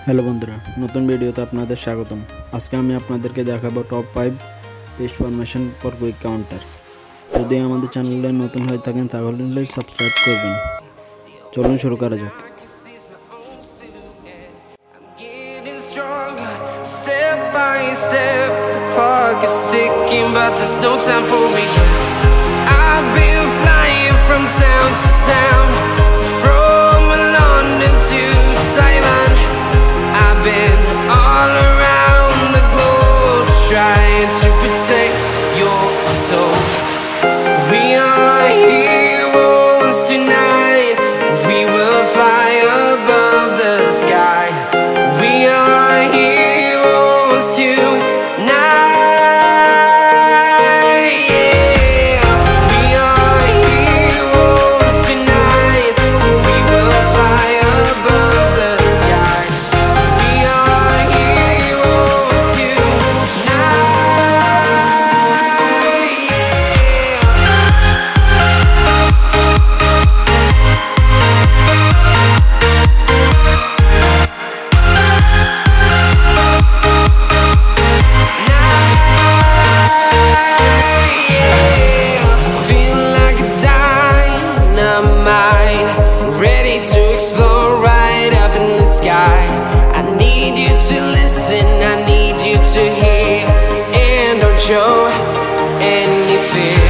Hello বন্ধুরা, নতুন ভিডিওতে আপনাদের স্বাগতম। আজকে আমি আপনাদেরকে দেখাবো top 5 best formation for quick counter. যদি আমাদের চ্যানেলে নতুন হয়ে থাকেন তাহলে সাবস্ক্রাইব করবেন। চলুন শুরু করা যাক। Step by step, the clock is ticking, but there's no time for regrets. I've been flying from town to town, from London to Taiwan. I've been all around the globe, trying to protect your soul. We are heroes tonight, we will fly above the sky. We are heroes tonight. Ready to explore right up in the sky. I need you to listen, I need you to hear, and don't show any fear.